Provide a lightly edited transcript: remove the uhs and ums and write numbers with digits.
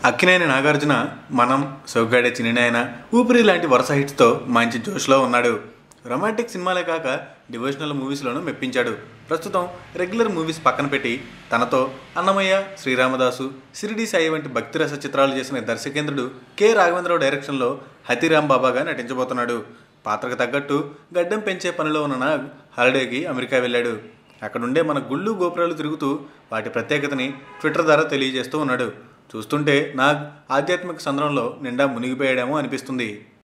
అక్కినేని నాగార్జున మనం, సోగ్గాడే చిన్నినాయన, ఊపిరి లాంటి వరుస హిట్స్తో మంచి జోష్లో ఉన్నాడు. రొమాంటిక్ సినిమాలే కాక డివోషనల్ మూవీస్లోనూ మెప్పించాడు. ప్రస్తుతం రెగ్యులర్ మూవీస్ పక్కన పెట్టి తనతో అన్నమయ్య, శ్రీరామదాసు, షిరిడి సాయి వంటి భక్తిరస చిత్రాలు చేసిన దర్శకేంద్రుడు కె రాఘవేంద్రరావు డైరెక్షన్లో హతీరాం బాబాగా నటించబోతున్నాడు. పాత్రకు తగ్గట్టు గడ్డం పెంచే పనిలో ఉన్న నాగ్ హాలిడేకి అమెరికా వెళ్ళాడు. అక్కడుండే మన గుళ్ళు గోపురాలు తిరుగుతూ వాటి ప్రత్యేకతని ట్విట్టర్ ద్వారా తెలియజేస్తూ ఉన్నాడు. చూస్తుంటే నాగ్ ఆధ్యాత్మిక సంద్రంలో నిండా మునిగిపోయాడేమో అనిపిస్తుంది.